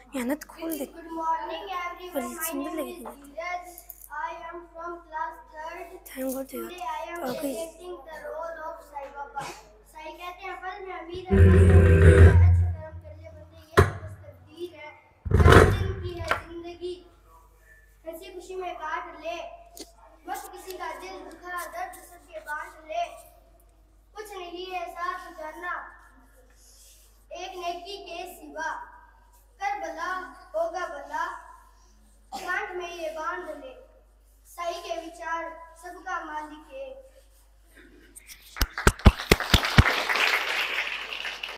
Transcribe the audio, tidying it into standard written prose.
मेहनत खोल दे। Good morning everyone. My सुंदर name लगेगी is ना। Dheeraj. I am from class 3rd. Thank God Today I am आ गई। presenting the role of Sai Baba. Sai कहते हैं फल में अमीर है, फल में